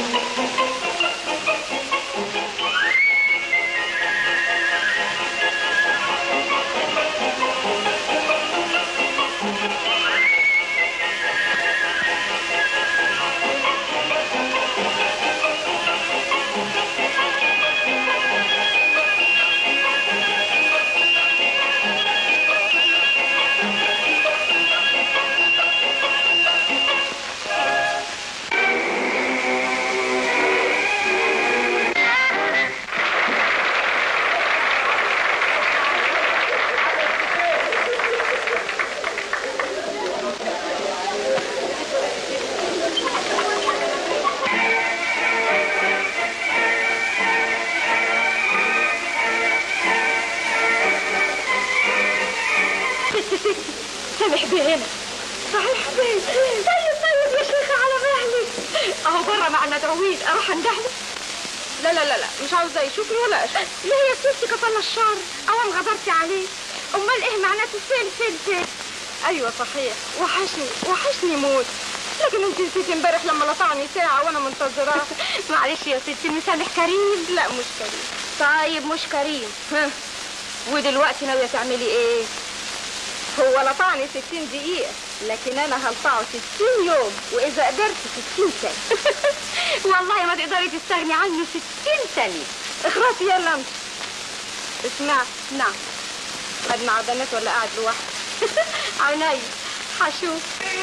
سامح بيه هنا. صحيح بيه. طيب يا شيخة على مهلك. اهو بره مع ندرويد، اروح اندهله؟ لا لا لا لا، مش عاوزه يشوفني ولا اشوف. ليه يا ستي كفاله الشر؟ اوام غدرتي عليه. امال ايه معناته فين؟ ايوه صحيح، وحشني موت. لكن انت نسيتي امبارح لما لطعني ساعه وانا منتظراه. معلش يا ستي، مسامح كريم؟ لا مش كريم. طيب مش كريم. ها، ودلوقتي ناويه تعملي ايه؟ هو لطعني 60 دقيقة، لكن أنا هلطعه 60 يوم، وإذا قدرت 60 سنة. والله ما تقدري تستغني عنه 60 ثانية. اخرسي يلا امشي. اسمع. نعم. قاعد مع بنات ولا قاعد لوحدك؟ عيني هشوف.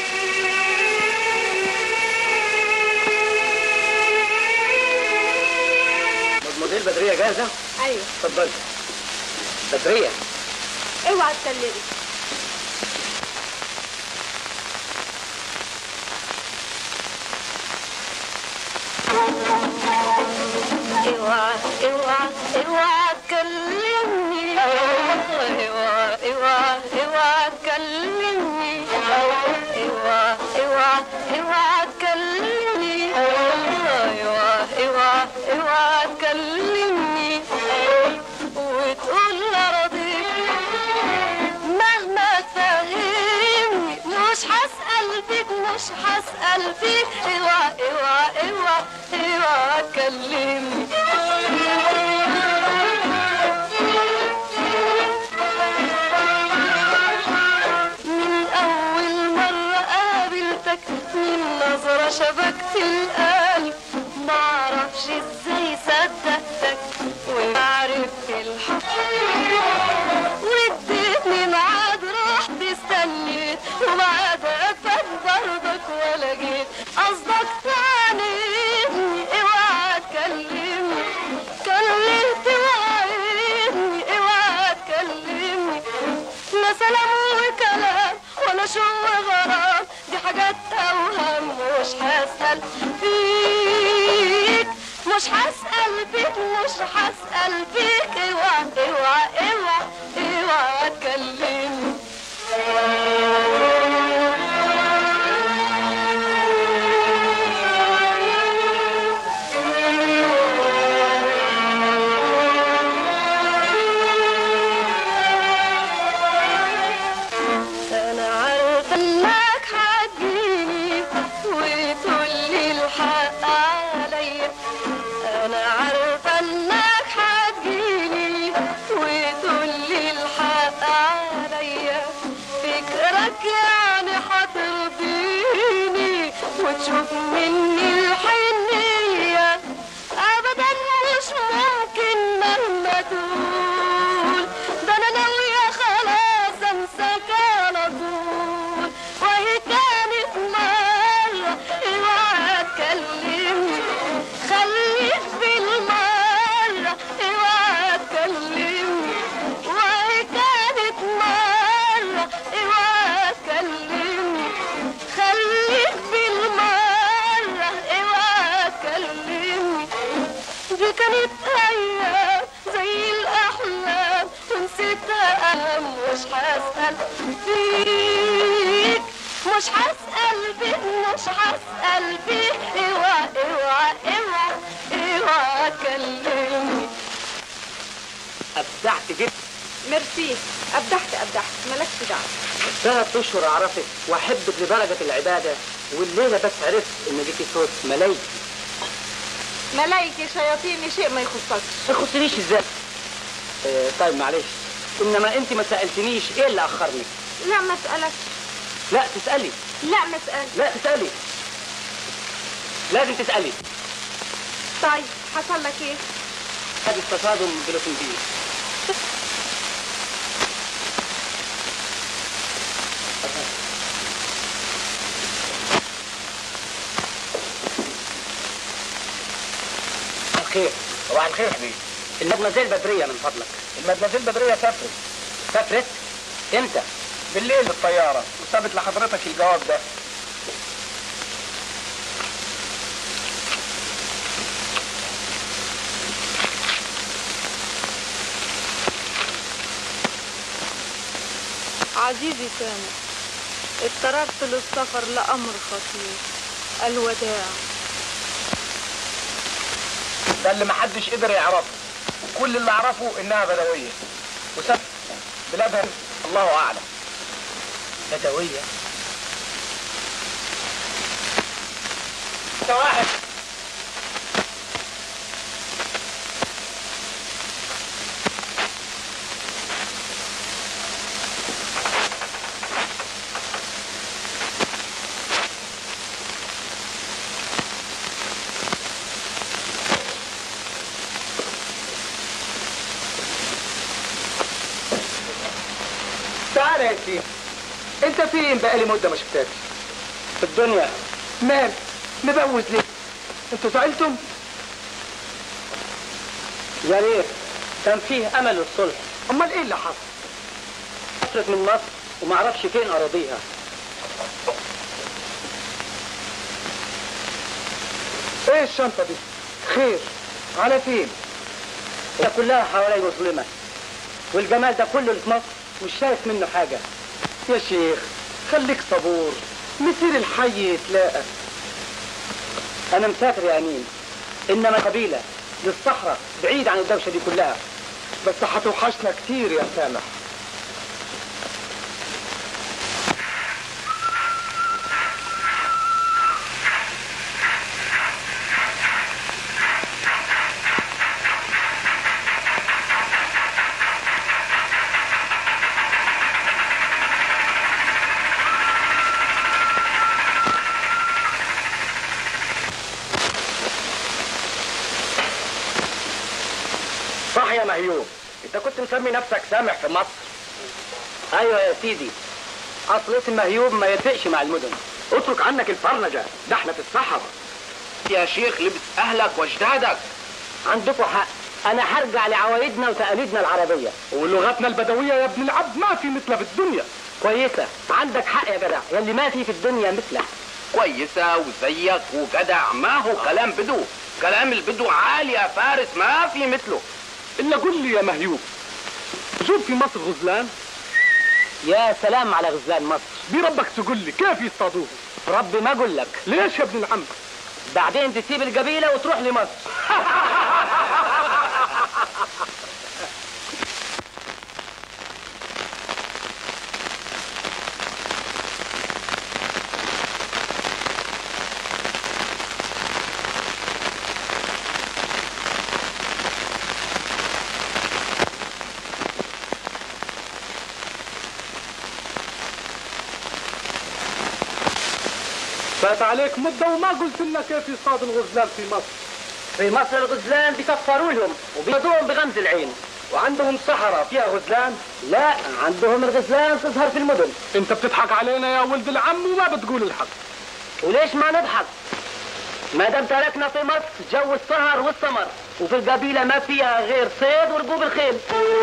مدموزيل بدرية جاهزة؟ أيوه. اتفضلي. بدرية. اوعى تسلمي. اوعى تكلمني. اوعى تكلمني. اوعى تكلمني. اوعى تكلمني وتقول لرضيك مهما تفهمني. مش هسأل فيك. اوعى تكلمني. من أول مرة قابلتك، من نظرة شبكت القلب، معرفش ازاي صدقتك وعرفت الحب، واديتني ميعاد رحت استنيت، وبعدها فات برضك ولا جيت. قصدك تعاندني. اوعى تكلمني. كلمت وعدني. اوعى تكلمني. لا سلام وكلام ولا شو غرام، دي حاجات اوهام. مش هسأل فيك. اوعى تكلمني. انا عارفه انك هتجيني وتقولي الحق عليا. انا عارفه انك هتجيني وتقولي الحق عليا. فكرك يعني هترضيني وتشوف مني الحنيه. ابدا مش ممكن مهما تقول. ده انا ناويه خلاص امسك على طول. وهي كانت مره. اوعى تكلمني. خليك بالمره. اوعى تكلمني. وهي كانت مره. اوعى تكلمني. خليك بالمره. اوعى تكلمني. دي كانت ايام زي الاحلام ونسيتها اهم. مش هسأل فيك. اوعى تكلمني. أبدعت جدا. ميرسي. ابدحت مالكش دعوه. 3 أشهر أعرفك وأحبك لدرجة العبادة، والليلة بس عرفت إن ليكي صوت ملايكي. ملايكة شياطين شيء ما يخصكش. ما يخصنيش ازاي؟ طيب معلش، انما انت ما سالتنيش ايه اللي اخرني. لا ما اسالك. لا تسالي. لا ما اسالك. لا تسالي، لازم تسالي. طيب حصل لك ايه؟ هذا التصادم بالأوتومبيل. الخير. صباح الخير حبيبي. المدمزيل بدرية من فضلك. المدمزيل بدرية سافرت. سافرت؟ امتى؟ بالليل بالطيارة، وسابت لحضرتك الجواب ده. عزيزي سامح، اضطررت للسفر لأمر خطير، الوداع. ده اللي محدش قدر يعرفه، كل اللي اعرفه انها بدوية وسافرت بلادها الله اعلم. بدوية؟ انت واحد تعالى يا سيدي. انت فين؟ بقالي مده ما شفتكش. في الدنيا. مال مبوز ليه؟ انتوا زعلتم؟ يا ريت كان فيه امل للصلح. امال ايه اللي حصل؟ سافرت من مصر وما اعرفش فين اراضيها. ايه الشنطه دي؟ خير على فين؟ هي كلها حوالي مظلمة، والجمال ده كله اللي في مصر مش شايف منه حاجة. يا شيخ خليك صبور، مسير الحي يتلاقى. انا مسافر يا امين، انما قبيلة للصحراء بعيد عن الدوشة دي كلها. بس هتوحشنا كتير يا سامح. صح يا مهيوب، انت كنت مسمي نفسك سامح في مصر. ايوه يا سيدي، اصل اسم مهيوب ما يتفقش مع المدن. اترك عنك الفرنجة، ده احنا في الصحراء. يا شيخ لبس اهلك واجدادك. عندكم حق، انا هرجع لعوايدنا وتقاليدنا العربية ولغتنا البدوية يا ابن العبد ما في مثلها في الدنيا. كويسة. عندك حق يا جدع، يلي ما في الدنيا مثلك. كويسة وزيك وجدع، ما هو كلام بدو. كلام البدو عالي يا فارس، ما في مثله. الا قل لي يا مهيوب، شوف في مصر غزلان؟ يا سلام على غزلان مصر. بربك تقول لي كيف يصطادوه؟ ربي ما اقول لك. ليش يا ابن العم؟ بعدين تسيب القبيلة وتروح لمصر. فات عليك مدة وما قلت لنا كيف يصطاد الغزلان في مصر. في مصر الغزلان بيكفروا لهم وبيضوهم بغمز العين. وعندهم صحراء فيها غزلان؟ لا، عندهم الغزلان تظهر في المدن. انت بتضحك علينا يا ولد العم وما بتقول الحق. وليش ما نضحك؟ ما دام تركنا في مصر جو السهر والسمر، وفي القبيلة ما فيها غير صيد وركوب الخيل.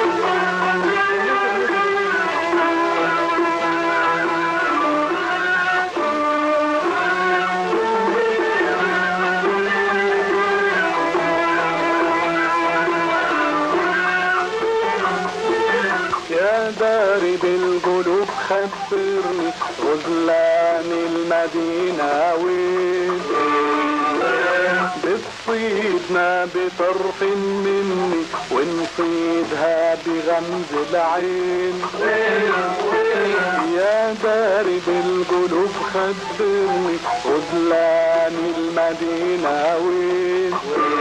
يا داري بالقلوب خبرني غزلان المدينة وين؟ بتصيدنا بطرف مني ونصيدها بغمز العين. يا داري بالقلوب خبرني غزلان المدينة وين؟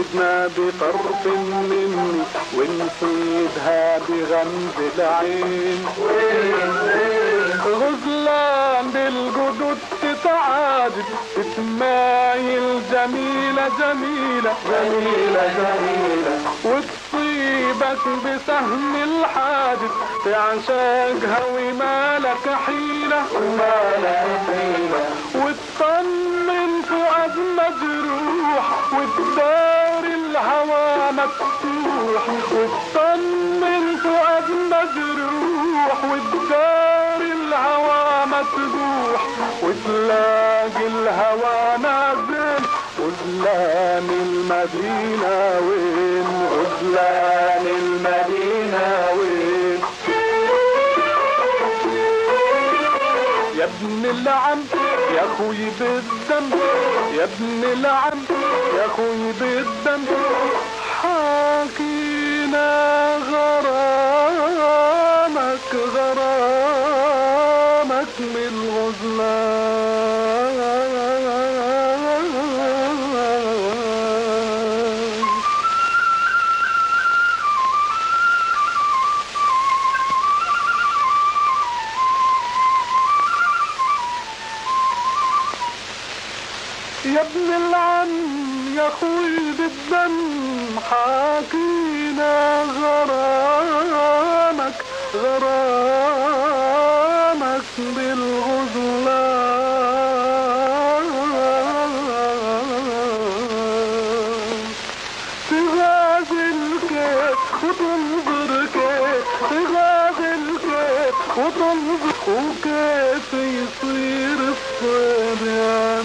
تفوزنا بطرف مني ونصيدها بغمز العين. غزلان بالجدود تتعادل تتمايل جميلة جميلة جميلة جميلة وتصيبك بسهم الحادث في عشاقها ومالك حيلة ومالك حيلة وتطمن فؤاد مجروح وتدار الهوى مفتوح وتطمن فؤاد مجروح وتدار الهوى مفتوح وتلاقي الهوى نازل غزلان المدينة وين غزلان المدينة وين يا ابن العم يا اخوي بالدم يا ابن العم يا اخوي بالدم حاكينا غرامك غرامك من الغزلان. يا ابن العم يا اخوي بالدم حاكينا غرامك غرامك بالغزلان. تغازل كيف وتنظر كيف تغازل كيف وتنظر وكيف يصير الصيد يا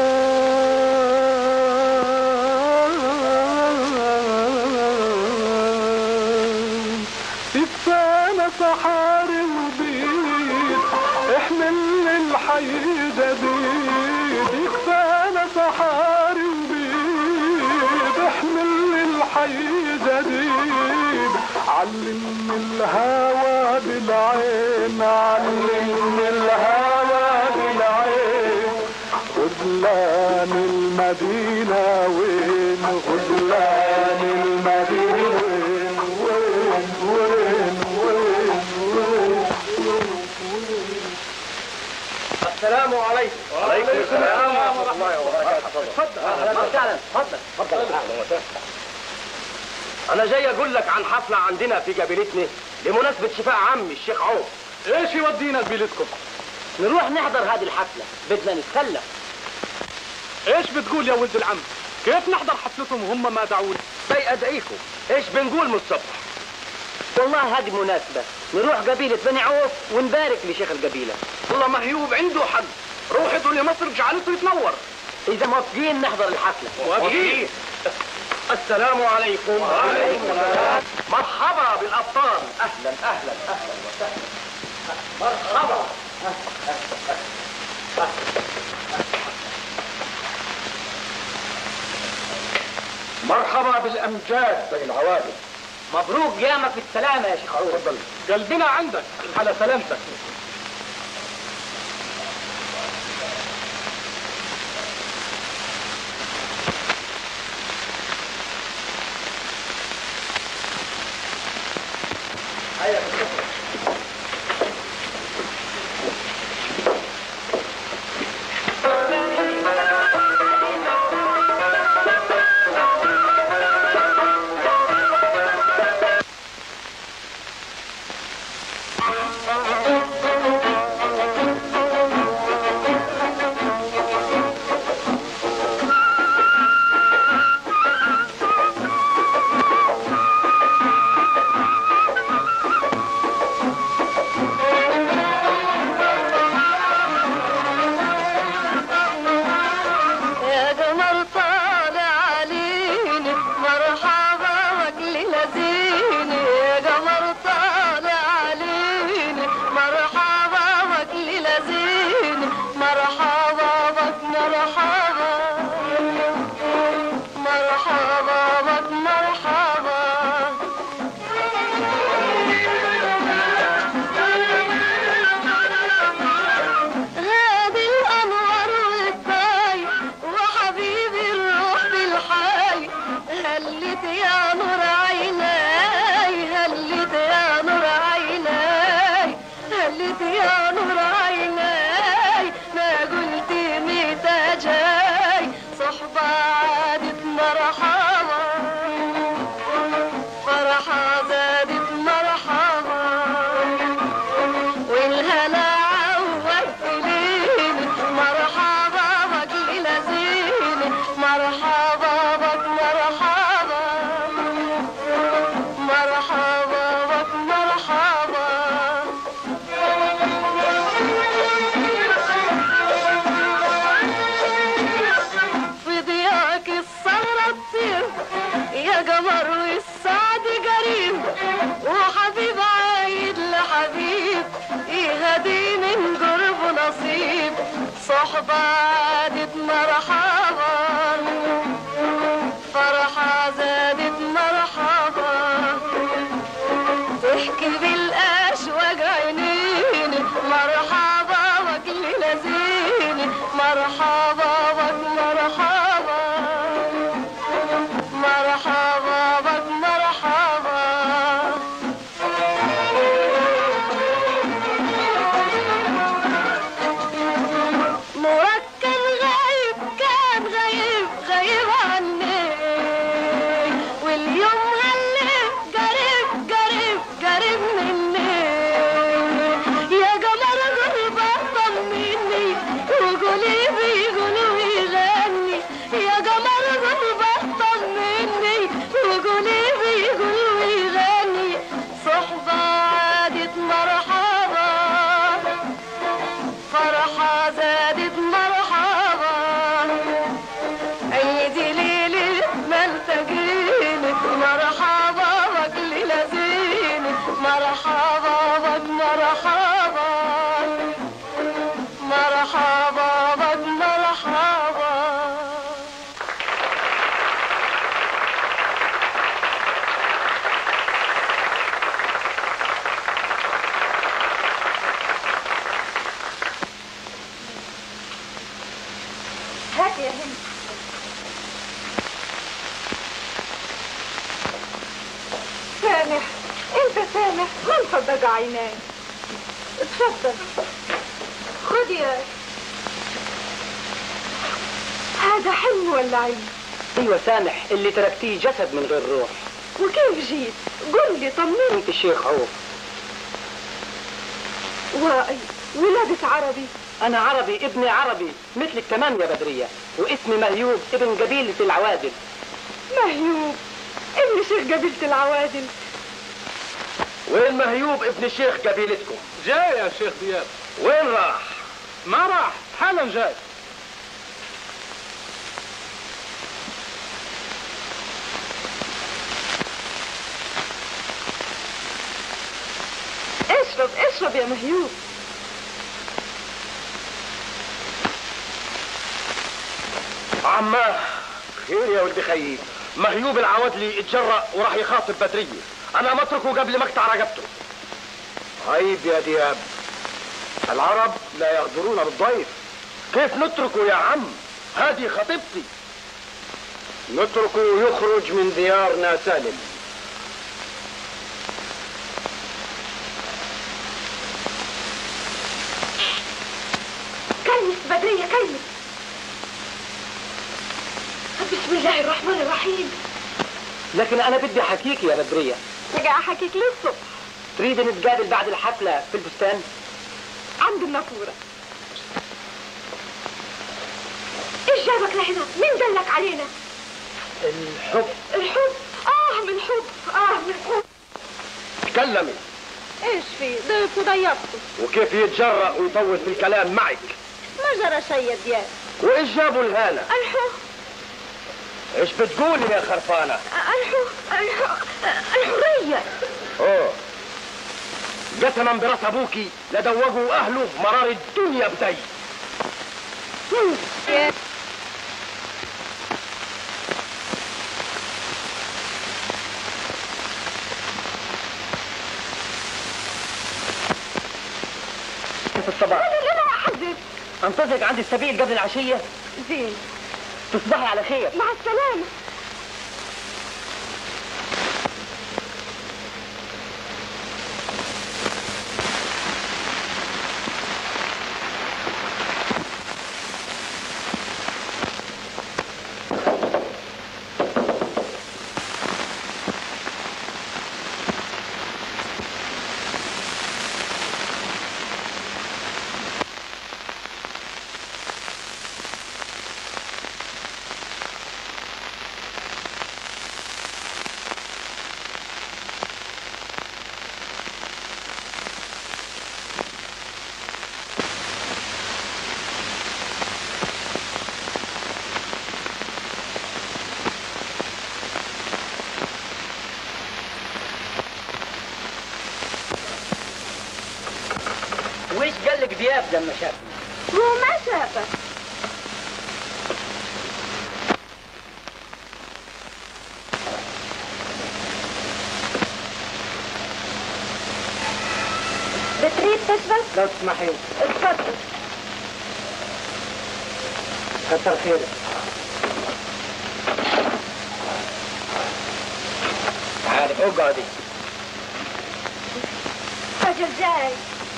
مان. يكفانا صحاري وبيد احمل للحي جديد يكفانا صحاري وبيد احمل للحي جديد علمني الهوى بالعين علمني الهوى بالعين. غزلان المدينة وين غزلان المدينة وين وين وين وين وين. السلام عليكم. وعليكم السلام ورحمة الله وبركاته. تفضل اهلا وسهلا. تفضل تفضل اهلا وسهلا. انا جاي اقول لك عن حفله عندنا في قبيلتنا لمناسبه شفاء عمي الشيخ عوف. ايش يودينا قبيلتكم؟ نروح نحضر هذه الحفله بدنا نتسلى. ايش بتقول يا ولد العم؟ كيف نحضر حفلتهم وهم ما دعونا؟ بي ادعيكم. ايش بنقول من الصبح؟ والله هذه مناسبه نروح قبيله بني عوف ونبارك لشيخ القبيله. والله مهيوب عنده حق. روحته لمصر جعلته يتنور. اذا موافقين نحضر الحفله. موافقين. السلام عليكم. وعليكم السلام. مرحبا بالابطال. اهلا اهلا اهلا وسهلا. مرحبا. مرحبا بالامجاد بين العوادل. مبروك قيامك بالسلامه يا شيخ عوف. تفضل. قلبنا عندك على سلامتك. هلت يا نور عيناي هلت يا نور عيناي هلت يا نور عيناي ما قلت متى جاي صحبة عادت مرحبا فرحة زادت مرحبا والهنا عودت ليني مرحبا بك لزيني مرحبا بك مرحبا مرحبا بك مرحبا في ضياك السهرة تطير يا قمر والسعد قريب وحبيب عايد لحبيب يهدي من قرب نصيب صحبة عادت مرحبا فرحة زادت مرحبا تحكي بالأشواق عينيني مرحبا بك لزيني مرحبا بك مرحبا مرحبا بك مرحبا نورك كان غايب غايب عني واليوم هلي قريب مني يا قمر غربة طمني وقولي بيقولوا يغني يا قمر غربة طمني وقولي بيقولوا يغني صحبة عادت مرحبا فرحة زادت مرحبا عيدي ليلي ما التقيني مرحبا بك لزيني مرحبا بك مرحبا مرحبا بك مرحبا هات يا هند سامح انت سامح ما مصدق عيناي اتفضل خد يا هذا حلم ولا عين ايوه سامح اللي تركتيه جسد من غير روح. وكيف جيت قل لي طمني انت الشيخ عوف. واي ولادك عربي انا عربي ابني عربي مثلك تمام يا بدرية واسمي مهيوب ابن قبيلة العوادل. مهيوب ابن شيخ قبيلة العوادل. وين مهيوب ابن شيخ قبيلتكم؟ جاي يا شيخ دياب. وين راح؟ ما راح حالا جاي. اشرب يا مهيوب. عماه خير يا ولدي خيي. مهيوب العوادلي اتجرأ وراح يخاطب بدرية. انا ما اتركه قبل ما اقطع رقبته. عيب يا دياب، العرب لا يغدرون بالضيف. كيف نتركه يا عم؟ هذه خطيبتي. نتركه يخرج من ديارنا سالم. كلمة بدرية كلمة. بسم الله الرحمن الرحيم. لكن انا بدي احكيك يا بدرية. رجع احكيك للصبح. تريد نتقابل بعد الحفلة في البستان؟ عند النافورة. ايش جابك لهنا؟ مين دلك علينا؟ الحب. الحب؟ من حب. من حب. تكلمي. ايش في؟ ضيف وضيفته. وكيف يتجرأ ويطول في الكلام معك؟ ما جرى شيء يا دياب. وايش جابوا الهالة؟ الحب. ايش بتقولي يا خرفانة؟ الحرية. اوه قسما براس ابوكي لدوقوا اهله مرار الدنيا بدي. في الصباح انا احدد. انتظرك عند السبيل قبل العشية. زين. تصبحي على خير. مع السلامة. لما شافني. هو ما شافك. بتريد تشرب؟ لو تسمحين. اتفضل. كتر خيرك. تعالي اقعدي. راجل جاي.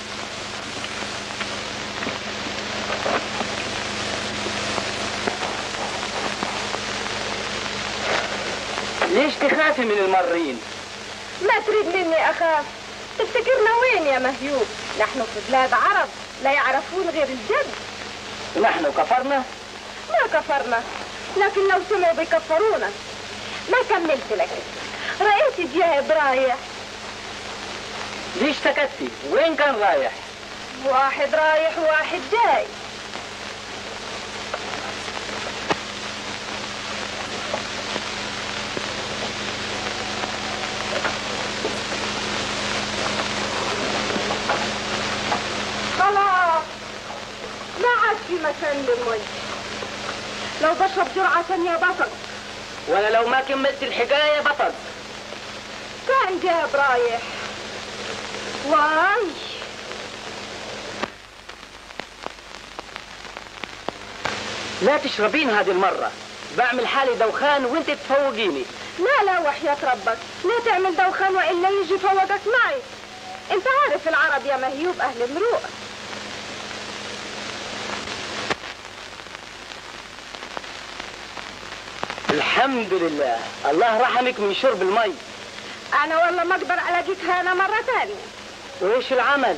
ليش تخافي من المارين؟ ما تريد مني أخاف. تفتكرنا وين يا مهيوب؟ نحن في بلاد عرب لا يعرفون غير الجد. نحن كفرنا؟ ما كفرنا، لكن لو سمعوا بيكفرونا. ما كملت لك. رأيت دياب رايح. ليش سكتي؟ وين كان رايح؟ واحد رايح وواحد جاي. خلاص ما عاد في مكان للمي. لو بشرب جرعة ثانية بطل. وانا لو ما كملت الحكاية بطل. كان جاب رايح. واي لا تشربين هذه المرة. بعمل حالي دوخان وانت تفوقيني. لا وحياة ربك لا تعمل دوخان وإلا يجي فوقك معي. انت عارف العرب يا مهيوب أهل مروءة. الحمد لله الله رحمك من شرب المي. أنا والله ما أقدر ألاقيك هنا مرة ثانية. وإيش العمل؟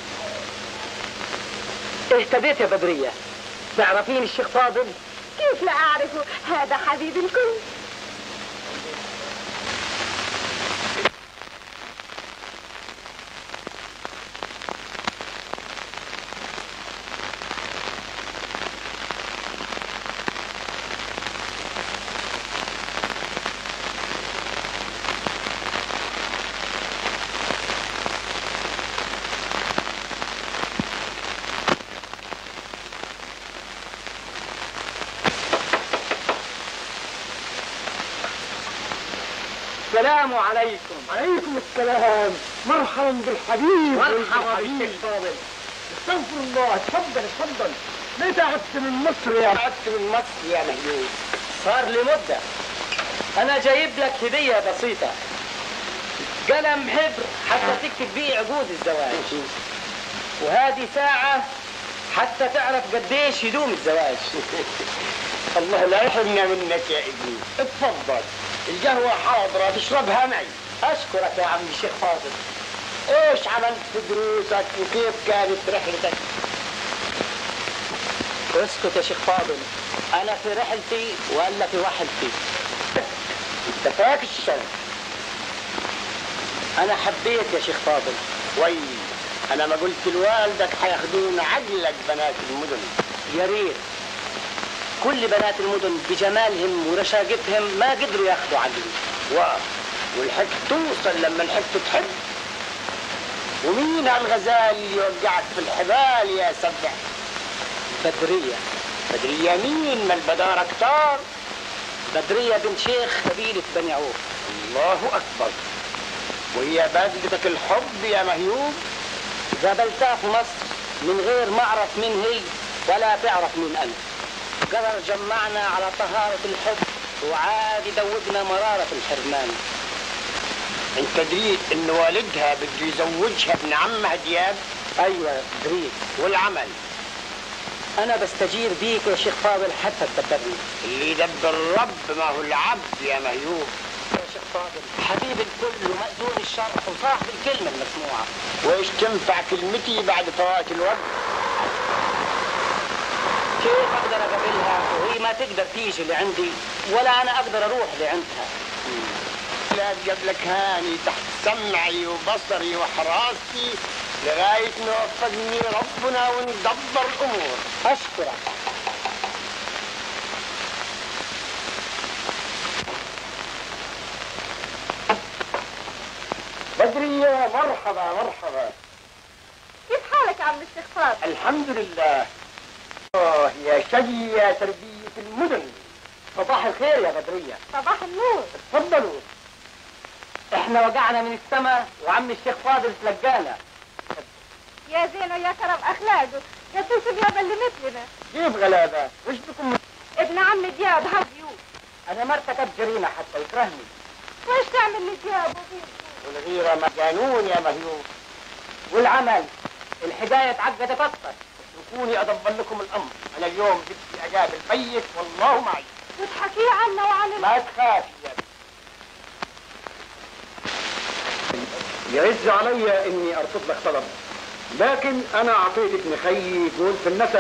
اهتديت يا بدرية. تعرفين الشيخ فاضل؟ كيف لا أعرفه؟ هذا حبيب الكل. السلام عليكم. عليكم السلام. مرحبا بالحبيب. مرحبا بالشيخ فاضل. استغفر الله. تفضل. ليه تعبت من مصر يا مهيوب؟ صار لي مدة. أنا جايب لك هدية بسيطة. قلم حبر حتى تكتب بيه عقود الزواج. وهذه ساعة حتى تعرف قديش يدوم الزواج. الله لا يحرمنا منك يا ابني. اتفضل. القهوة حاضرة تشربها معي. أشكرك يا عم الشيخ فاضل. ايش عملت في دروسك وكيف كانت رحلتك؟ اسكت يا شيخ فاضل. أنا في رحلتي ولا في وحلتي. انت فاك الشر. أنا حبيت يا شيخ فاضل. انا ما قلت لوالدك حياخدون عقلك بنات المدن. يا ريت. كل بنات المدن بجمالهم ورشاقتهم ما قدروا ياخذوا عقلي. والحب توصل لما الحب تحب. ومين هالغزال اللي يوقعك في الحبال يا سبع؟ بدرية مين؟ ما البدار كتار. بدرية بنت شيخ قبيلة بني عوف. الله أكبر. وهي بادلتك الحب يا مهيوب؟ قابلتها في مصر من غير ما أعرف مين هي ولا تعرف مين أنا. قدر جمعنا على طهارة الحب وعاد يدوقنا مرارة الحرمان. انت دريت ان والدها بده يزوجها ابن عمها دياب؟ ايوه دريت. والعمل؟ انا بستجير بيك يا شيخ فاضل حتى تدبرني. اللي يدبر الرب ما هو العبد يا مهيوب. يا شيخ فاضل حبيب الكل ومأذون الشرح وصاحب الكلمة المسموعة. وايش تنفع كلمتي بعد فوات الوقت؟ كيف اقدر اقابلها وهي ما تقدر تيجي لعندي ولا انا اقدر اروح لعندها؟ لا قبلك هاني تحت سمعي وبصري وحراستي لغاية ما وفقني ربنا وندبر الامور. اشكرك. بدرية مرحبا. كيف حالك عم الشيخ فاضل؟ الحمد لله. يا شي يا تربية المدن. صباح الخير يا بدرية. صباح النور. اتفضلوا. احنا وقعنا من السماء وعم الشيخ فاضل تلقانا. يا زينه يا كرم اخلاقه، يا سيف اليابا اللي مثلنا. كيف غلابة؟ وش بكم؟ ابن عم دياب هديو. انا ما ارتكبت جريمة حتى يكرهني. وش تعمل لدياب والغيرة مجانون يا مهيوب. والعمل الحكاية اتعقدت اكتر. اتركوني ادبر لكم الامر. انا اليوم جبت اجاب الميت والله معي. وتحكيه عنا وعن ما تخافي يا يعز علي اني ارفض لك طلب، لكن انا اعطيت ابن خيي جول في النسب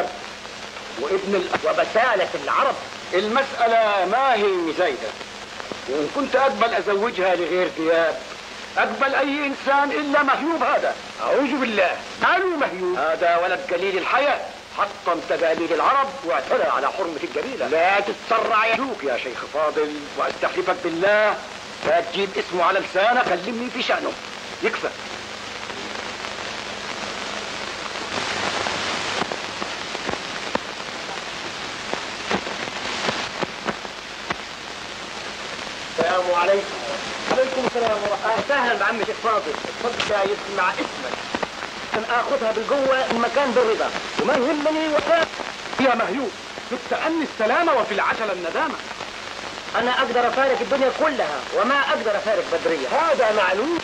وبسالة العرب. المسألة ما هي زايدة، وان كنت اقبل ازوجها لغير دياب اقبل اي انسان الا مهيوب هذا. اعوذ بالله. قالوا مهيوب هذا ولد قليل الحياة، حطم تقاليد العرب واعتدى على حرمة القبيلة. لا تتسرع يا شوك يا شيخ فاضل، واستحلفك بالله لا تجيب اسمه على لسانك. كلمني في شأنه يكفى. السلام عليكم. عليكم السلام ورحمة الله. اهلا بعم الشيخ فاضل. اتفضل يا يسمع اسمك. عشان اخذها بالقوة المكان بالرضا وما يهمني وفاة. يا مهيوب في التأني السلامة وفي العجلة الندامة. انا اقدر افارق الدنيا كلها وما اقدر افارق بدرية. هذا معلوم.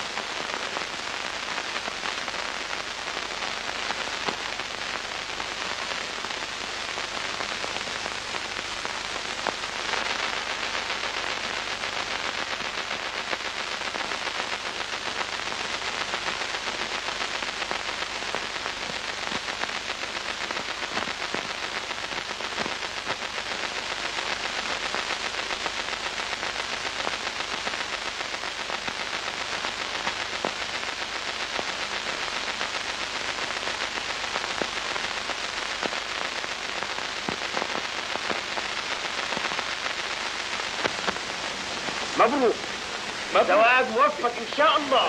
مبروك. زواج موفق ان شاء الله.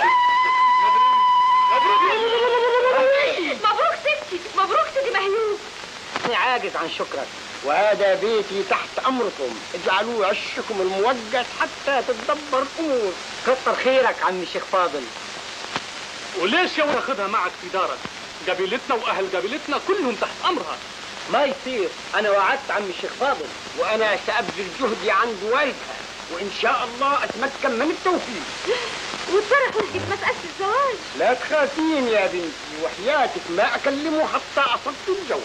مبروك ستي، مبروك سيدي مهيوب. انا عاجز عن شكرك. وهذا بيتي تحت امركم، اجعلوه عشكم الموقت حتى تتدبر الامور. كتر خيرك عم الشيخ فاضل. وليش يا واخدها معك في دارك؟ قبيلتنا واهل قبيلتنا كلهم تحت امرها. ما يصير، انا وعدت عم الشيخ فاضل. وانا سابذل جهدي عند والدها، وان شاء الله اتمكن من التوفيق. وتصرح وحكي في مسألة الزواج. لا تخافين يا بنتي، وحياتك ما اكلمه حتى اصبت الجو.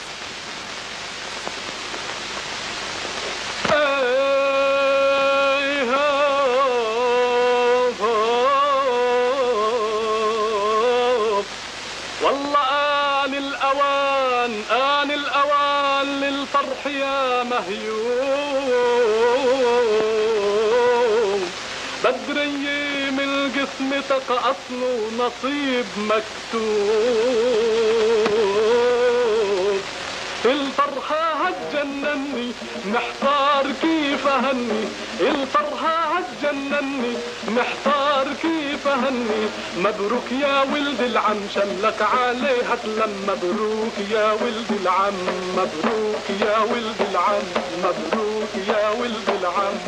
والله آن الأوان للفرح يا مهيوم. بدري من الجسم تقى أصله نصيب مكتوب. الفرحة هتجنني محتار كيف أهني. الفرحة هتجنني محتار كيف أهني. مبروك يا ولد العم شملك عليها تلم. مبروك يا ولد العم، مبروك يا ولد العم، مبروك يا ولد العم.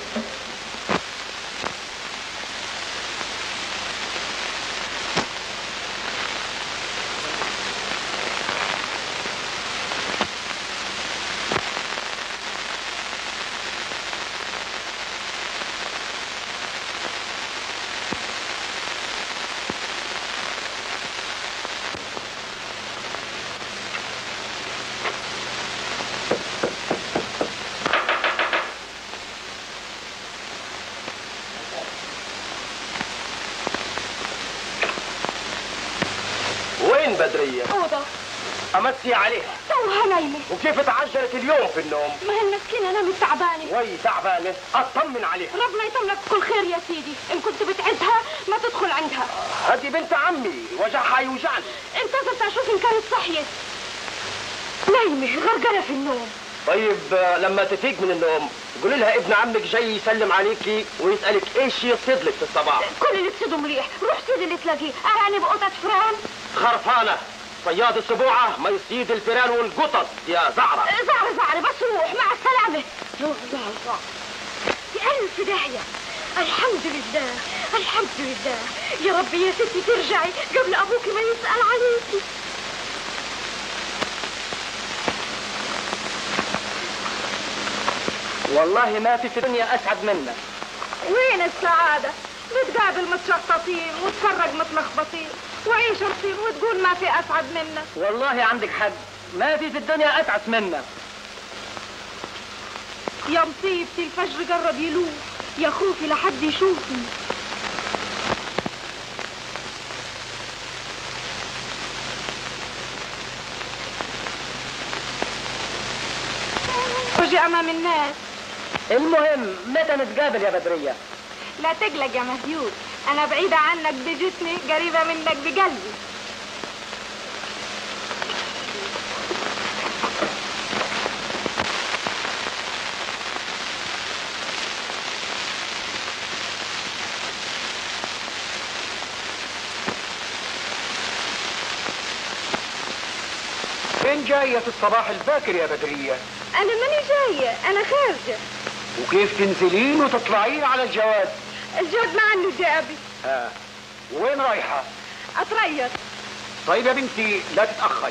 وين بدرية؟ أوضة. امسي عليها. توها نايمة. وكيف تعجلت اليوم في النوم؟ ما هي المسكينة نامت تعبانة. وي تعبانة، اطمن عليها. ربنا يتملك كل خير يا سيدي. إن كنت بتعزها ما تدخل عندها. هذه بنت عمي وجعها يوجعني. انتظرت أشوف إن كانت صحيت. نايمة غرقانة في النوم. طيب لما تفيق من النوم قولي لها ابن عمك جاي يسلم عليكي ويسألك ايش يصيد لك في الصباح. كل اللي تصيده مليح. روح سيدي اللي تلاقيه. أراني بقطة فران. خرفانة. صياد السبوعة ما يصيد الفيران والقطط يا زعرة. زعرة بس روح مع السلامة. روح. في ألف داهية. الحمد لله الحمد لله. يا ربي يا ستي ترجعي قبل أبوك ما يسأل عليكي. والله ما في الدنيا أسعد منا. وين السعادة؟ نتقابل متشططين ونتفرج متلخبطين وعيش رصين وتقول ما في أسعد منا. والله عندك حق، ما في الدنيا أتعس منا. يا مصيبتي الفجر قرب يلوح، يا خوفي لحد يشوفني. وجي أمام الناس. المهم متى نتقابل يا بدرية؟ لا تقلق يا مهيوب، أنا بعيدة عنك بجسمي قريبة منك بقلبي. فين جاية في الصباح الباكر يا بدرية؟ أنا ماني جاية، أنا خارجة. وكيف تنزلين وتطلعين على الجواد؟ الجود ما عنده جابي. وين رايحة؟ أتريض. طيب يا بنتي لا تتأخري.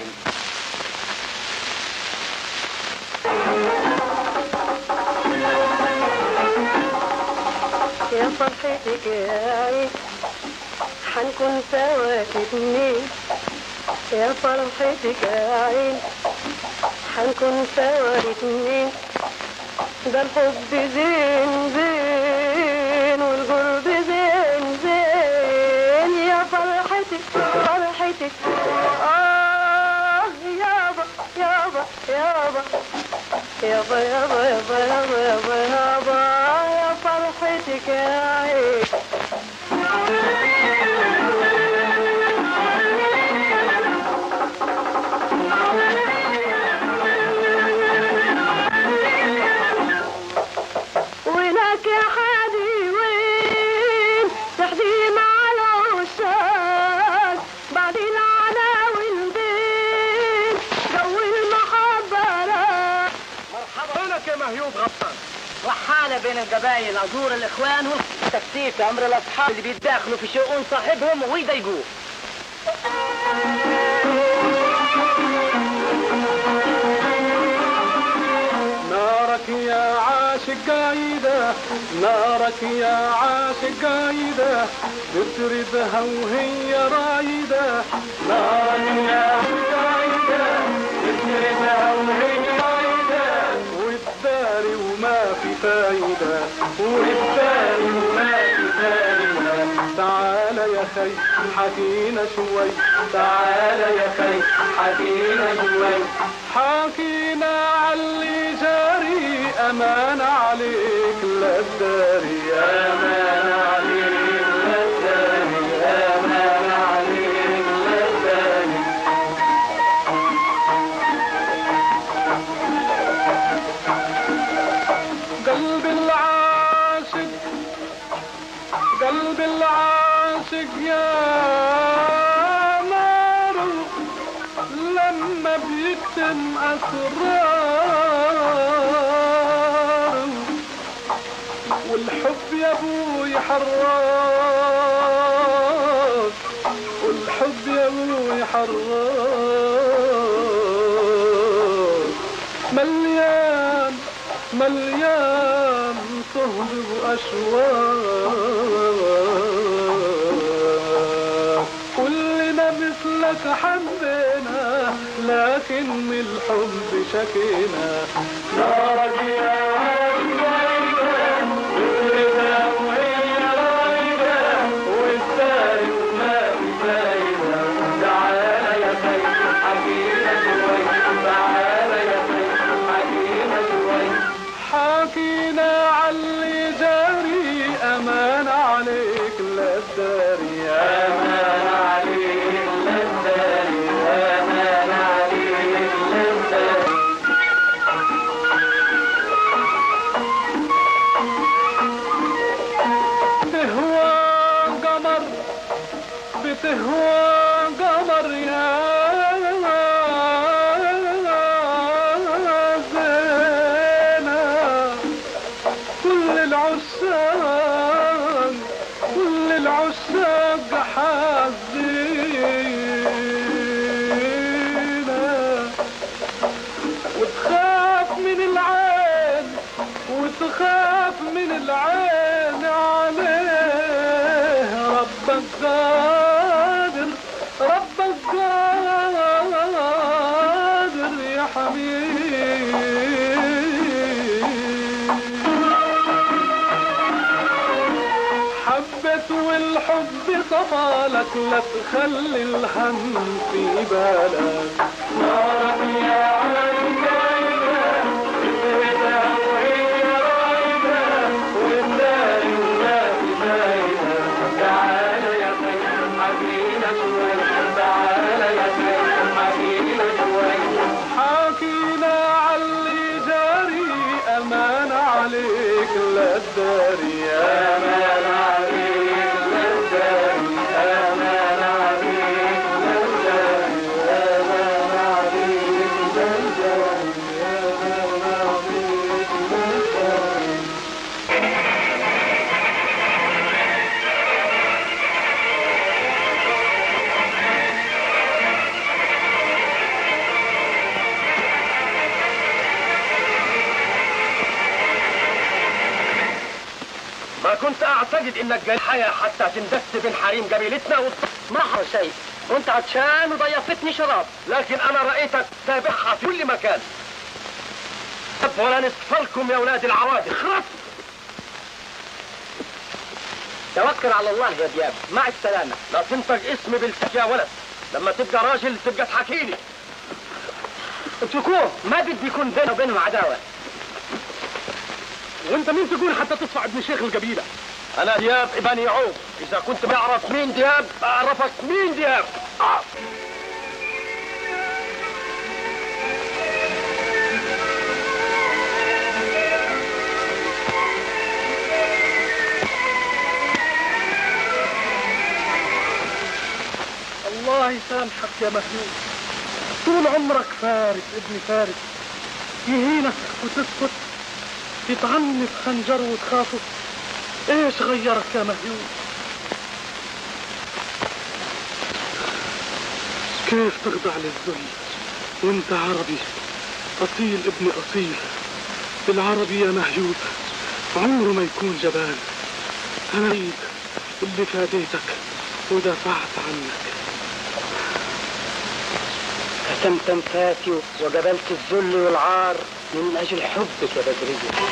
يا فرحتك يا عين حنكون سوا اتنين. يا فرحتك يا عين حنكون سوا اتنين. ده الحب زين زين والقرب زين زين. يا فرحتك فرحتك يابا يابا يابا يابا يابا يابا يابا يابا يابا. يا فرحتك يا عين. وينك يا حادي وين تحدي مع العشاق بعد العناوين بين جو المحبة. مرحبا لك يا مهيوب غطان. رحالة بين القبائل، أزور الإخوان والتكتيف أمر الأصحاب اللي بيتداخلوا في شؤون صاحبهم ويضايقوه. نارك يا عاشق قايدة، نارك يا عاشق قايدة، بتردها وهي رايدة. نارك يا عاشق قايدة، بتردها وهي رايدة. والداري وما في فايدة، والداري وما في فايدة. تعال يا خي حكينا شوي، تعال يا خي حكينا شوي. حكينا عاللي جاري، أمان عليك لا تداري، أمان عليك لا تداري، أمان عليك لا تداري. قلبي العاشق قلبي العاشق يا نار لما بيكتم أسرار. والحب يا ابوي حراك، والحب يا ابوي حراك. مليان مليان صهد وأشواق. كلنا مثلك حبينا لكن من الحب شكينا. نارك يا حكينا عاللي جاري، أمان عليك لا تداري، أمان عليك لا تداري، أمان عليك لا تداري. بتهوى قمر بتهوى قمر يا العشاق كل العشاق حزينة وتخاف من العين وتخاف من العين عليه ربك قادر ربك قادر يا حبيبي حبت والحب طفالك لا تخلي الهم في بالك نارك يا عين حاكينا عاللي جاري امان عليك لا تداري امان عليك لا تداري امان عليك لا تداري امان عليك لا تداري امان عليك لا تداري ما كنت اعتقد انك جاي الحياة حتى تندس بين حريم قبيلتنا ما حصل شيء، كنت عطشان وضيفتني شراب. لكن انا رأيتك تابعها في كل مكان. ولا نصف لكم يا اولاد العوادي خرف. توكل على الله يا دياب، مع السلامة. لا تنطق اسمي بالفك يا ولد، لما تبقى راجل تبقى تحكيني. اتركوه، ما بدي يكون بينه وبينهم عداوة. وانت مين تقول حتى تصفع ابن شيخ القبيلة؟ انا دياب ابن يعوب، اذا كنت بعرف مين دياب اعرفك مين دياب. الله يسامحك يا مهلول، طول عمرك فارس ابن فارس، يهينك وتسكت، يطعني بخنجر وتخافه. ايش غيرك يا مهلول؟ كيف تخضع للذل وانت عربي اصيل ابن اصيل؟ العربي يا مهجوب عمره ما يكون جبان. انا اللي فاديتك ودافعت عنك. قسمت انفاسي وقبلت الذل والعار من اجل حبك يا بدرية.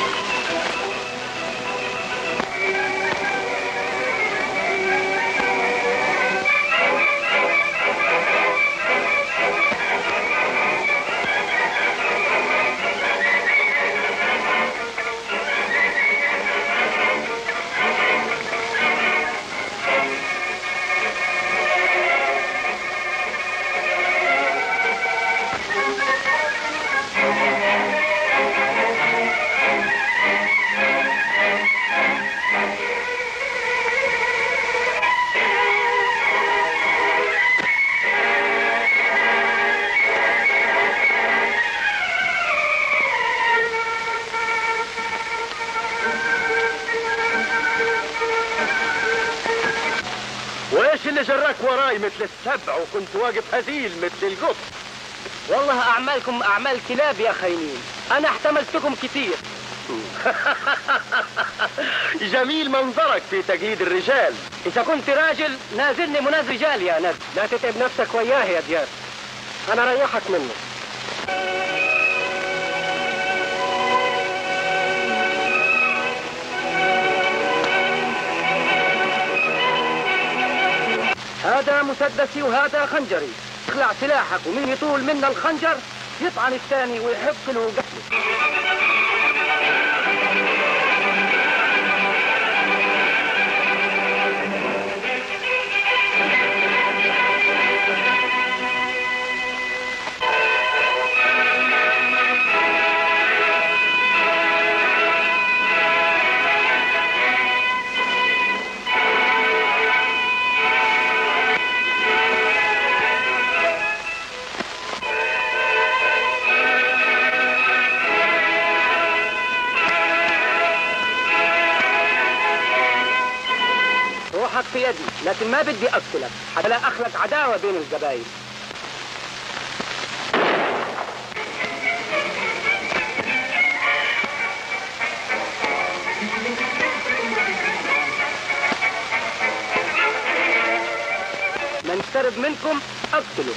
اللي جراك وراي مثل السبع وكنت واقف هزيل مثل القط؟ والله أعمالكم أعمال كلاب يا خاينين، أنا احتملتكم كتير. جميل منظرك في تقليد الرجال. إذا كنت راجل نازلني منازل رجال يا ند، لا تتعب نفسك وياه يا دياب، أنا ريحك منه. هذا مسدسي وهذا خنجري، اخلع سلاحك ومن يطول منا الخنجر يطعن الثاني ويحق له قتله. في يدي، لكن ما بدي اقتلك حتى لا اخلق عداوه بين القبائل. من يقترب منكم اقتله.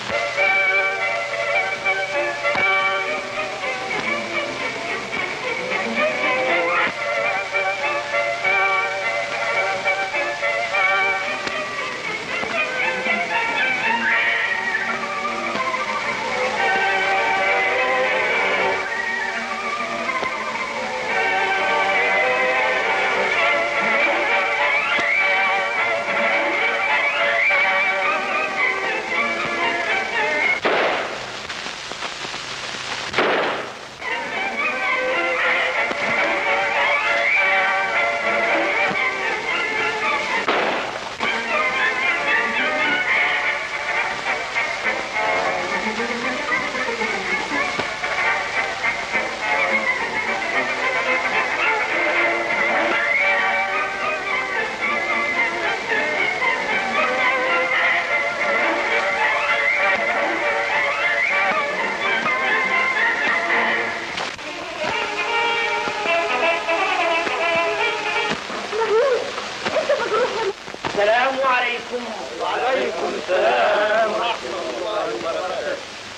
السلام عليكم. وعليكم السلام ورحمة الله وبركاته.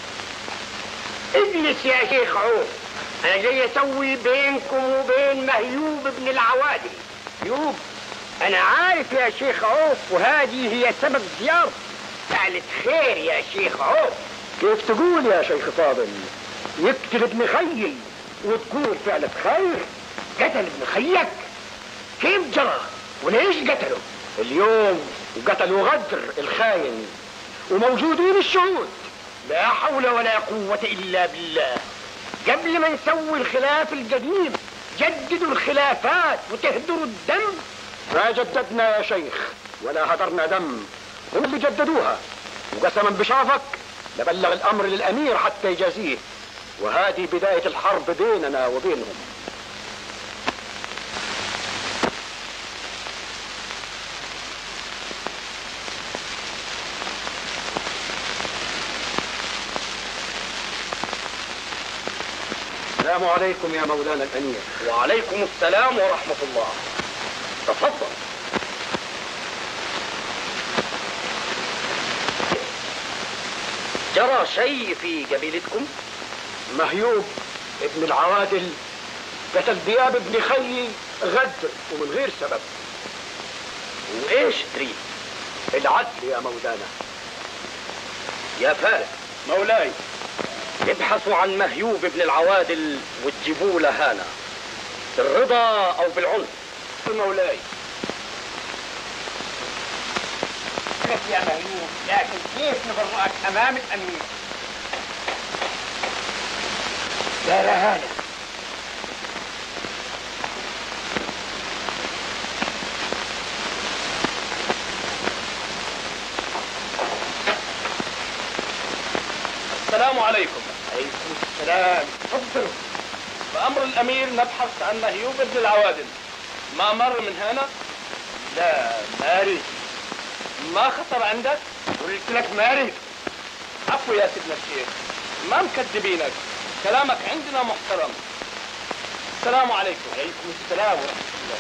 اجلس يا شيخ عوف، أنا جاي أسوي بينكم وبين مهيوب ابن العوادي. مهيوب، أنا عارف يا شيخ عوف، وهذه هي سبب زيارتي. فعلة خير يا شيخ عوف. كيف تقول يا شيخ فاضل؟ يقتل ابن خيي وتقول فعلة خير؟ قتل ابن خيك؟ كيف جرى؟ وليش قتله؟ اليوم قتلوا غدر الخاين وموجودين الشهود. لا حول ولا قوة إلا بالله. قبل ما نسوي الخلاف القديم جددوا الخلافات وتهدروا الدم. ما جددنا يا شيخ ولا هدرنا دم، هم اللي جددوها. وقسما بشرفك لبلغ الأمر للأمير حتى يجازيه، وهذه بداية الحرب بيننا وبينهم. السلام عليكم يا مولانا الأمير. وعليكم السلام ورحمة الله. تفضل. جرى شيء في قبيلتكم؟ مهيوب ابن العوادل قتل دياب ابن خيي غدر ومن غير سبب. وايش تريد؟ العدل يا مولانا. يا فارس. مولاي. ابحثوا عن مهيوب ابن العوادل وتجيبوه لهانا بالرضا او بالعنف. مولاي. يا مهيوب، لكن كيف نبرأك امام الامير؟ يا رهانة. السلام عليكم. عليكم السلام. تفضلوا. بأمر الأمير نبحث عن مهيوب ابن العوادل. ما مر من هنا؟ لا ما ريت. ما خطر عندك؟ قلت لك ما ريت. عفو يا سيدنا الشيخ، ما مكذبينك، كلامك عندنا محترم. السلام عليكم. عليكم السلام ورحمة الله.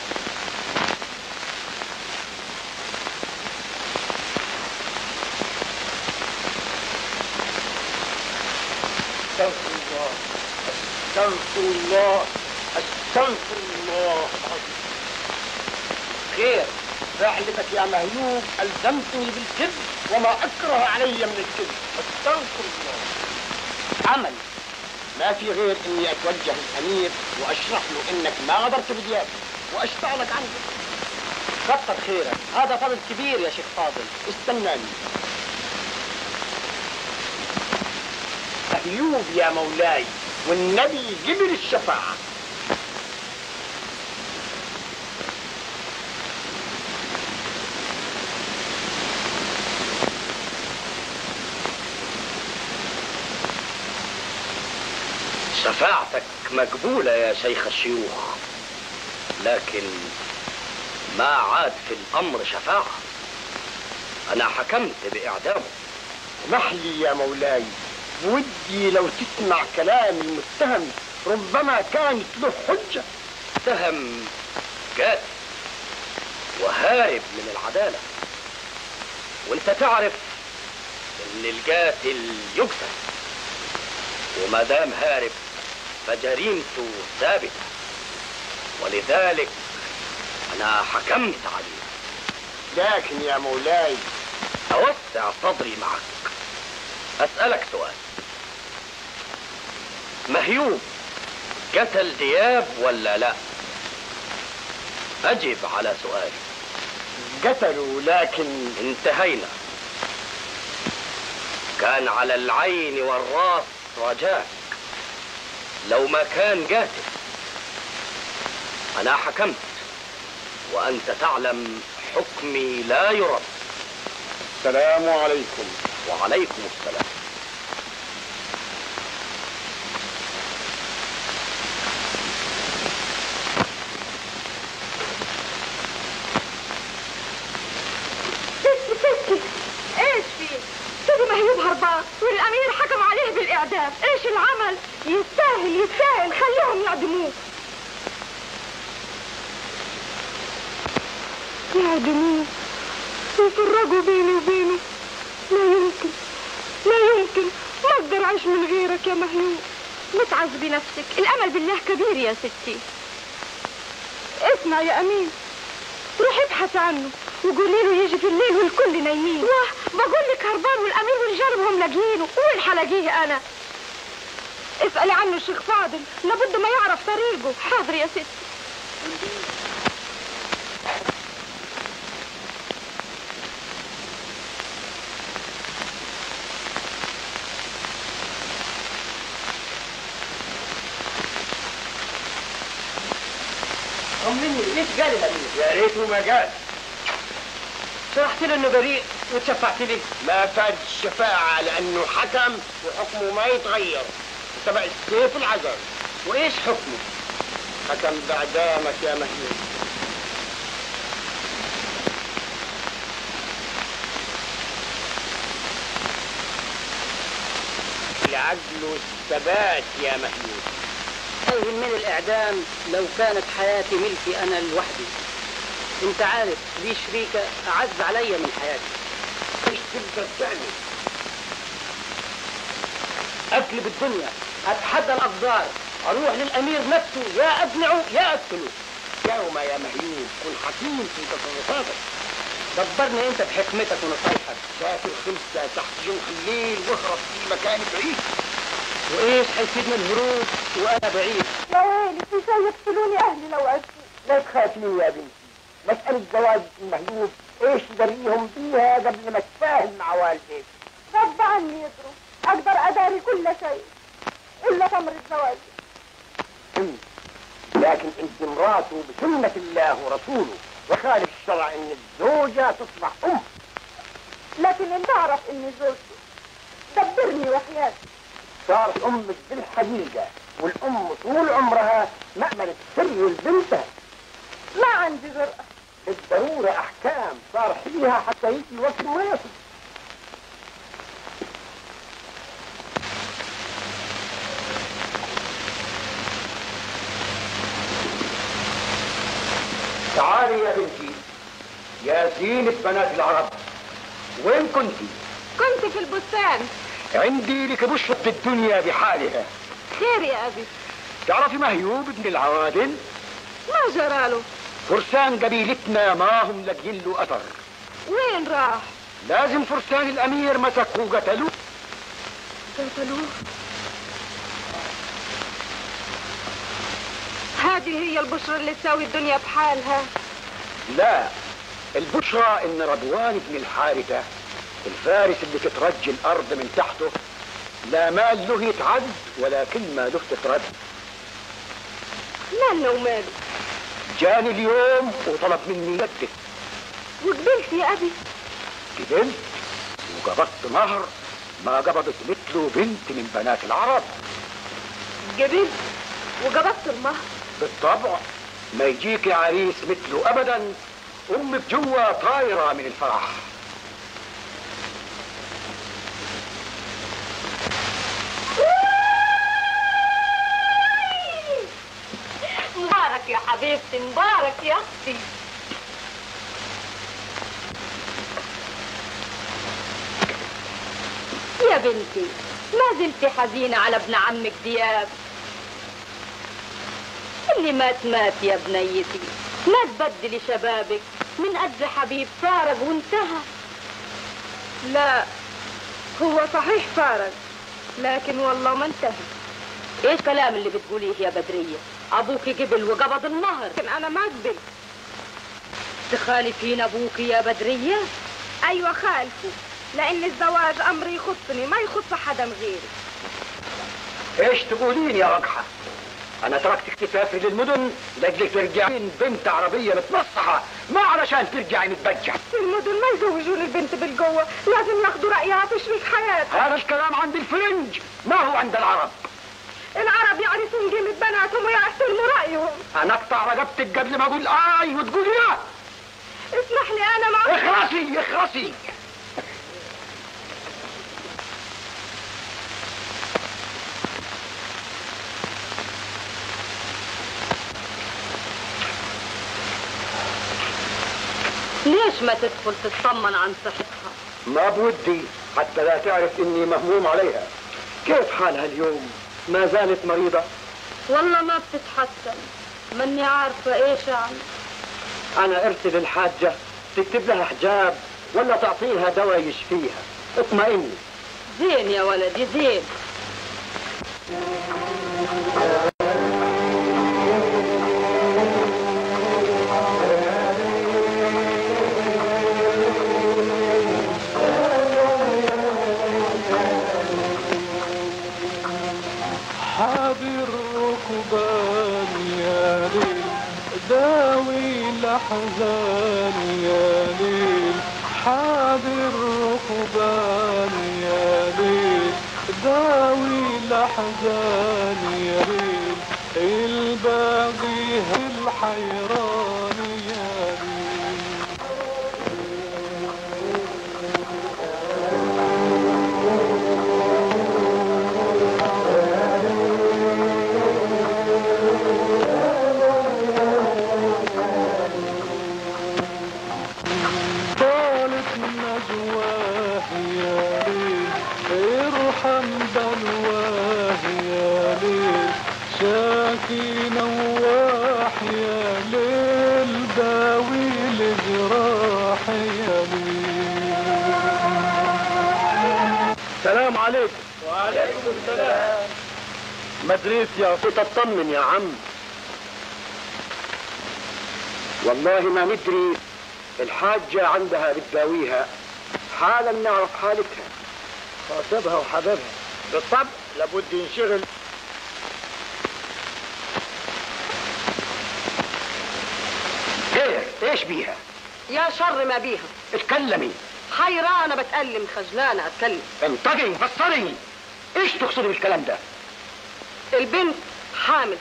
استغفر الله استغفر الله استغفر الله. خير، فعلتك يا مهيوب ألزمتني بالكذب وما أكره علي من الكذب. استغفر الله. عمل ما في غير اني اتوجه للامير واشرح له انك ما غدرت بدياب واشفع لك عنه. كتر خيرك، هذا فضل كبير يا شيخ فاضل. استناني. مهيوب يا مولاي، والنبي قبل الشفاعة. شفاعتك مقبولة يا شيخ الشيوخ، لكن ما عاد في الأمر شفاعة. انا حكمت باعدامه. اسمح لي يا مولاي، ودي لو تسمع كلام المتهم، ربما كانت له حجة. متهم قاتل وهارب من العدالة، وانت تعرف ان القاتل يقتل، وما دام هارب فجريمته ثابتة، ولذلك انا حكمت عليه. لكن يا مولاي، اوسع صدري معك. اسألك سؤال، مهيوب قتل دياب ولا لا؟ اجب على سؤالي. قتلوا، لكن انتهينا. كان على العين والراس رجاك. لو ما كان قاتل انا حكمت، وانت تعلم حكمي لا يرد. السلام عليكم. وعليكم السلام. ايش فيه؟ سيدي مهيوب هربان والامير حكم عليه بالاعدام، ايش العمل؟ يستاهل، خليهم يعدموه. يعدموه ويفرقوا بيني وبينه؟ لا يمكن، ما اقدر اعيش من غيرك يا مهيوب. ما تعذبي نفسك، الامل بالله كبير يا ستي. اسمع يا امين، روح ابحث عنه وقولي له يجي في الليل والكل نايمين. بقول لك هربان والامير ورجالهم لاقيينه، وين حلاقيه انا؟ اسالي عنه الشيخ فاضل، لابد ما يعرف طريقه. حاضر يا ستي. طمني، ليش قال الامير؟ يا ريته ما قال. شرحت له انه بريء وتشفعت لي. ما فات الشفاعة لأنه حكم وحكمه ما يتغير، تبع السيف العزل. وايش حكمه؟ حكم بإعدامك يا مهيوب. العدل والثبات يا مهيوب. أيهم من الإعدام لو كانت حياتي ملكي أنا لوحدي. أنت عارف لي شريكة أعز علي من حياتي. ايش تقدر تعمل؟ أقلب الدنيا، أتحدى الأقدار، أروح للأمير نفسه يا أقنعه يا أقتله. يوم يا مهيوب كن حكيم في تصرفاتك. دبرني أنت بحكمتك ونصايحك. سافر خمسة تحت جنح الليل واهرب في مكان بعيد. وإيش حيفيدنا الهروب وأنا بعيد؟ يا ويلي، ازاي يقتلوني اهلي لو عرفوا؟ لا تخافين يا بنتي، مسألة جواز المهيوب ايش دريهم بيها قبل ما تفاهم مع والديك. غصب عني يضرب، اقدر اداري كل شيء الا تمر الزواج. لكن انت مراته بسنة الله ورسوله، وخالف الشرع ان الزوجة تصبح ام. لكن انت اعرف اني زوجته، دبرني وحياتي. صارت امك بالحقيقة، والام طول عمرها مأمنة سر لبنتها. ما عندي جرأة. بالضرورة احكام صار فيها حتى يجي الوقت المناسب. تعالي يا بنتي، يا زينة بنات العرب، وين كنتي؟ كنت في البستان. عندي لك بشرة الدنيا بحالها. خير يا ابي؟ تعرفي مهيوب ابن العوادل؟ ما جراله؟ فرسان قبيلتنا ما هم لاقيين له اثر. وين راح؟ لازم فرسان الامير مسكوه وقتلوه. قتلوه؟ هذه هي البشرى اللي تساوي الدنيا بحالها؟ لا، البشرى ان رضوان بن الحارثة الفارس اللي تترج الارض من تحته لا مال له يتعد ولكن ماله تترد. مالنا وماله؟ جاني اليوم وطلب مني يده. وقبلت يا ابي؟ قبلت وقبضت مهر ما قبضت مثله بنت من بنات العرب. قبلت وقبضت المهر؟ بالطبع، ما يجيك عريس مثله ابدا. امك جوا طايره من الفرح. يا حبيبتي، مبارك يا اختي. يا بنتي، ما زلتي حزينة على ابن عمك دياب؟ اللي مات مات يا بنيتي، ما تبدلي شبابك من أجل حبيب فارق وانتهى. لا، هو صحيح فارق، لكن والله ما انتهى. ايش الكلام اللي بتقوليه يا بدرية؟ ابوكي قبل وقبض النهر. لكن انا ما قبل. تخالفين ابوكي يا بدرية؟ ايوه خالفه، لان الزواج امر يخصني ما يخص حدا غيري. ايش تقولين يا رقحة؟ انا تركتك تسافري للمدن لاجلك ترجعين بنت عربية متنصحة، ما علشان ترجعي متبجح. في المدن ما يزوجون البنت بالقوة، لازم ياخذوا رأيها في شريك حياتها. هذا الكلام عند الفرنج، ما هو عند العرب. العرب يعرفون قيمة بناتهم ويحترموا رأيهم. انا اقطع رقبتك قبل ما اقول اي وتقولي لا. اسمح لي انا مع اخرسي اخرسي. ليش ما تدخل تطمن عن صحتها؟ ما بودي حتى لا تعرف اني مهموم عليها. كيف حالها اليوم؟ ما زالت مريضة؟ والله ما بتتحسن، ماني عارفة ايش اعمل. انا ارسل الحاجة تكتب لها حجاب ولا تعطيها دواء يشفيها. اطمئني. زين يا ولدي زين. حاضر ركبان يا ليل داوي الأحزان يا ليل، حاضر ركبان يا ليل داوي الأحزان يا ليل، الباغي الحيران يا ليل. شاكي نواح يا ليل داوي الجراح يا ليل. السلام عليكم. وعليكم السلام. مدريس يا تطمن يا عم. والله ما ندري، الحاجة عندها بتداويها، حالا نعرف حالتها. خاطبها وحبابها بالطبع لابد ينشغل. ايش بيها؟ يا شر ما بيها. اتكلمي. حيرانة بتألم، خجلانة اتكلم. انطقي فسري، ايش تقصدي بالكلام ده؟ البنت حامل.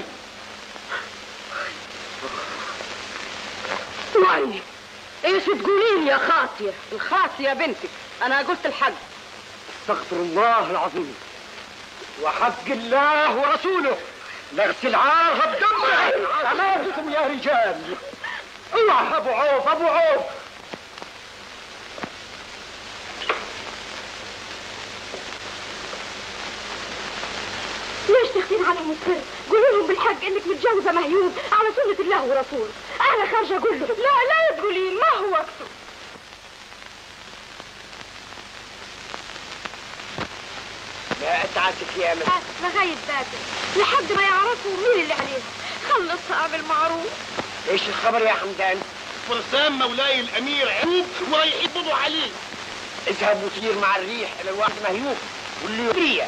وعي ايش تقولين يا خاطية؟ الخاطية بنتك، انا قلت الحق. استغفر الله العظيم وحق الله ورسوله نغسل عارها بدمها. امامكم يا رجال. اوعى ابو عوف ابو عوف. ليش تخفين عنهم السر؟ قولوا لهم بالحق انك متجوزة مهيوب على سنة الله ورسوله. انا خارجة اقول له. لا تقولين، ما هو وقته. لا اتعاسف يا من لغاية ذاته لحد ما يعرفوا مين اللي عليه. خلصها بالمعروف. ايش الخبر يا حمدان؟ فرسان مولاي الامير عيوب ورايح يقبضوا عليه. اذهب وطير مع الريح الى الواحد مهيوب واللي يريه.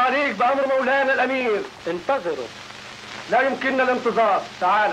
عليك بأمر مولانا الأمير. انتظروا. لا يمكننا الانتظار، تعال.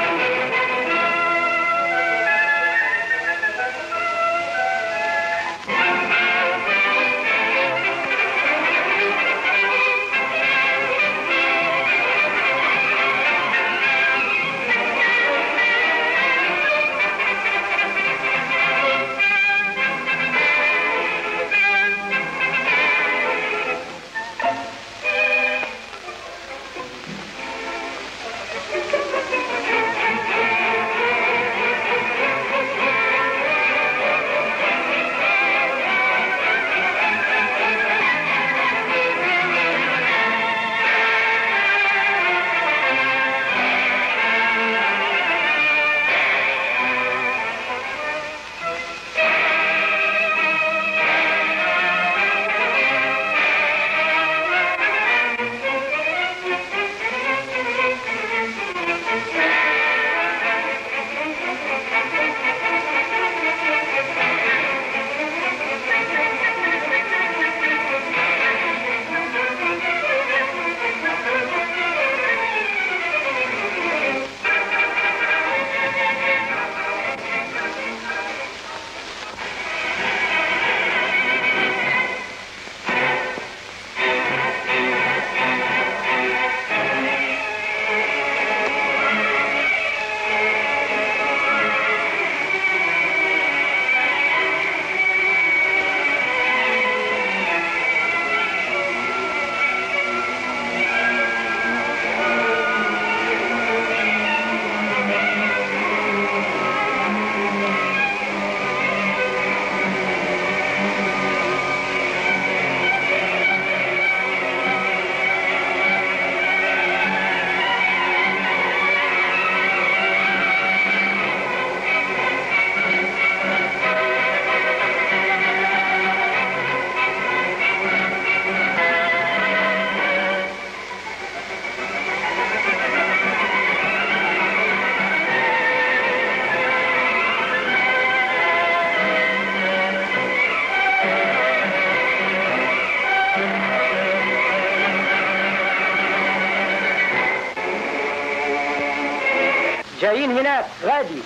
جايين هناك غادي.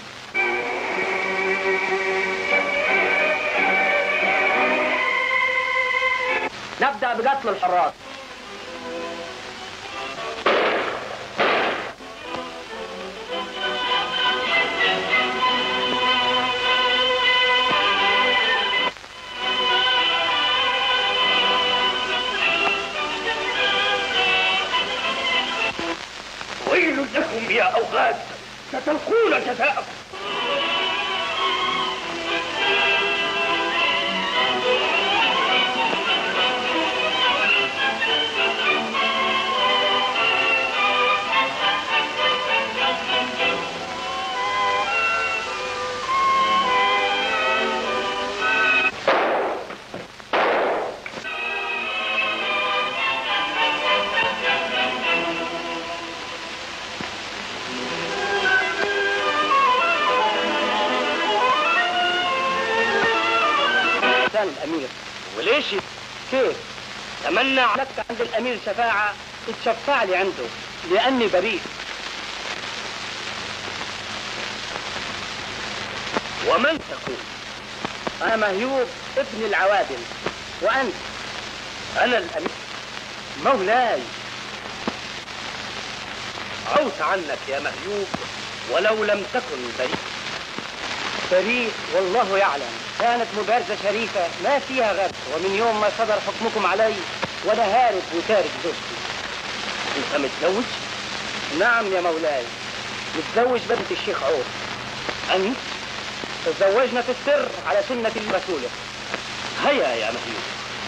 نبدأ بقتل الحراس. ويل لكم يا أوغاد، ستلقون جزاءكم. الأمير. وليش؟ كيف؟ تمنع لك عند الأمير شفاعة، اتشفع لي عنده لأني بريء. ومن تكون؟ أنا مهيوب ابن العوادل. وأنت؟ أنا الأمير. مولاي. عوت عنك يا مهيوب ولو لم تكن بريء. بريء والله يعلم. كانت مبارزة شريفة ما فيها غدر، ومن يوم ما صدر حكمكم علي وأنا هارب وتارك زوجتي. أنت متزوج؟ نعم يا مولاي، متزوج بنت الشيخ عوف. أنت؟ تزوجنا في السر على سنة رسوله. هيا يا مهيوب.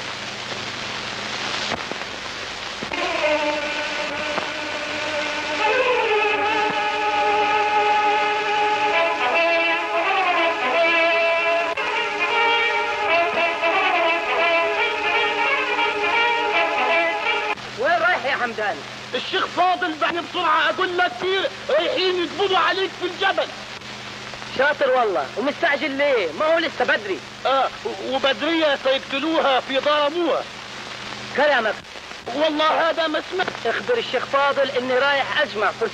وين رايح يا حمدان؟ الشيخ فاضل بعد بسرعة أقول لك كتير رايحين يقبضوا عليك في الجبل. شاطر والله. ومستعجل ليه؟ ما هو لسه بدري. وبدرية سيقتلوها في ضرموها. كلامك. والله هذا ما اسمه. اخبر الشيخ فاضل اني رايح اجمع كل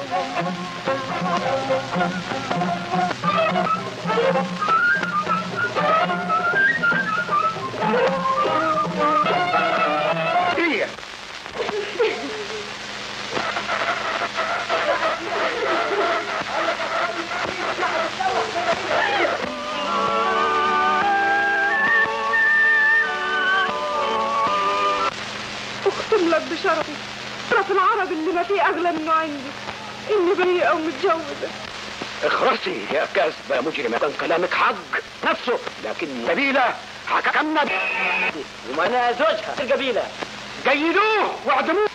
هي اقسم لك بشرفي، شرف العرب اللي ما فيه اغلى منه عندي، اني بريئه ومتجوزه. اخرسي يا كاذبة مجرمة، كان كلامك حق نفسه، لكن نبيلة حكمنا وانا زوجها القبيله. جيدوه واعدموه.